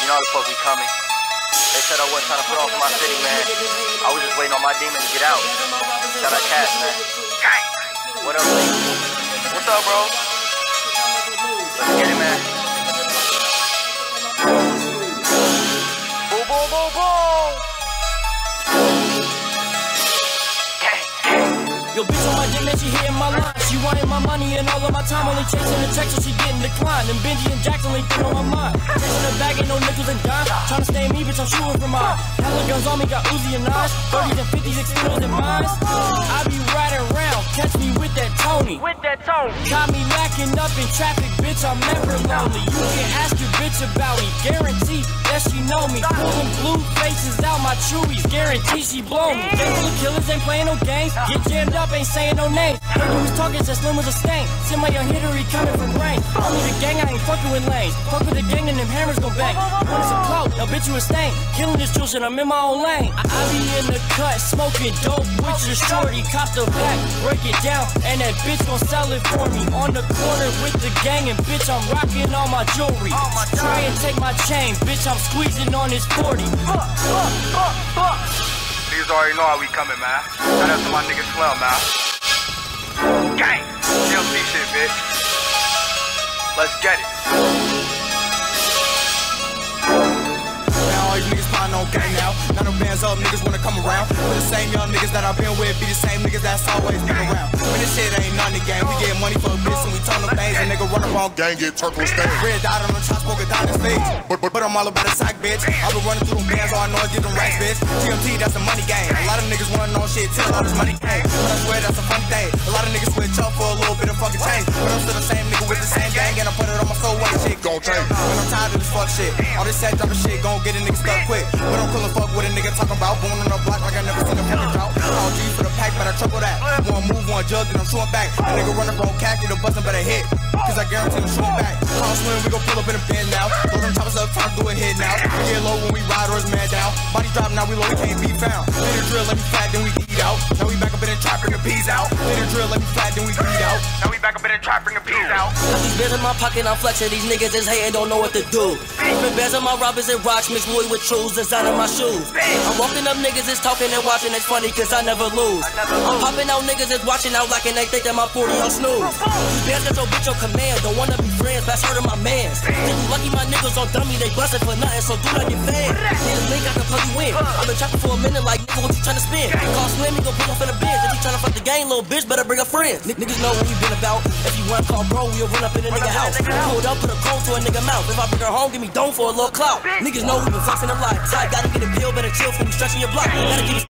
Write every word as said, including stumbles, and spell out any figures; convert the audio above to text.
You know how the fuck we coming. They said I wasn't trying to put off my city, man. I was just waiting on my demon to get out. Shout out Cass, man. Gang! What up, man? What's up, bro? Let's get it, man. Boom, boom, boom, boom! Gang, gang. Yo, bitch on my dick, man, she hitting my line. She wanting my money and all of my time, only chasing the check, so she getting declined. And Benji and Jackson ain't thing on my mind. Chasing the bag, ain't no nickels and dimes. Trying to stay me, bitch, I'm shooting for mine. Hella guns on me, got Uzi and knives. thirties and fifties, extenders and mines. I be riding around, catch me with that Tony. With that tone. Got me lacking up in traffic, bitch, I'm never lonely. You can ask your bitch about me, guarantee that she know me. Pulling blue faces out my chewies, guarantee she blow me. They full of killers, ain't playing no games. Get jammed up, ain't saying no names. Heard you was talking, just slim as a stain. Send my young hittery coming from rain. Only the gang, I ain't fucking with lanes. Fuck with the gang and them hammers gon' bang. Want some clout, now bitch you a stain. Killing this children, I'm in my own lane. I, I be in the cut, smoking dope with your shorty. Cop the back, break it down, and that bitch gon' sell it for me. On the corner with the gang, and bitch I'm rocking all my jewelry. Try and take my chain, bitch I'm squeezing on this forty. Fuck, fuck, fuck, fuck. Niggas already know how we coming, man. Shout out to my niggas Slum, man. Gang! D L C shit, bitch. Let's get it. Now all you niggas plotting on gang now. Now them bands up, niggas wanna come around. But the same young niggas that I've been with be the same niggas that's always been around. When this shit ain't none of the game, we get money for a bitch and we turn them things. And nigga run around gang, get turtle stained. Red dot on the top, smoking down the stage. But, but, but I'm all about the sack, bitch. I've been running through them bands, all I know is get them racks, bitch. G M T, that's a money game. A lot of niggas wanna know shit till all this money game. But I swear that's a funny thing. A lot of niggas switch up for a little bit of fucking change. But I'm still the same nigga with the same gang. And I put it on my soul, what shit gon' change. When I'm tired of this fuck shit, all this sad dropping shit gon' get a nigga stuck quick. But I'm cool and fuck with a nigga talking about. Born on the block like I never seen a fucking drought. All G for the pack, but I triple that. One move, one jug, then I'm shooting back. A nigga running from khaki, the bustin' better hit. Cause I guarantee I'm shooting back. Call swim, we gon' pull up in the bin now. Throw them choppers up, time to do a hit now. We get low when we ride or it's man down. Body drop, now we low, we can't be found. Let it drill, let me flat, then we eat out. Now we back up in the trap, bring the peas out. Let it drill, let me flat, then we eat out. Now we back up in the trap, bring the peas out. Got these bands in my pocket, I'm flexing. These niggas is hating, don't know what to do. Different bands on my robbers and rocks, mixed Louis with trues, design on my shoes. I'm walking up, niggas is talking and watching, it's funny cause I never lose. I'm popping out, niggas is watching out like and they think that my forty on snooze. These bands got your bitch on command, don't wanna be friends, pass her to my mans. Think you lucky my niggas on dummy, they bustin' for nothing, so do not get fans. Need a link, I can plug you in. I've been trapping for a minute like, nigga, what you tryna spin? Call Slim, he gon' pull off in the biz. If you tryna fuck the game, little bitch, better bring a friend. N niggas know what we been about. If you wanna call bro, we'll run up in a nigga house. Pulled up, put a cold to a nigga mouth. If I bring her home, give me dome for a little clout. Niggas know we been flexing them life. I gotta get a bill, better chill before we stretching your block. Gotta keep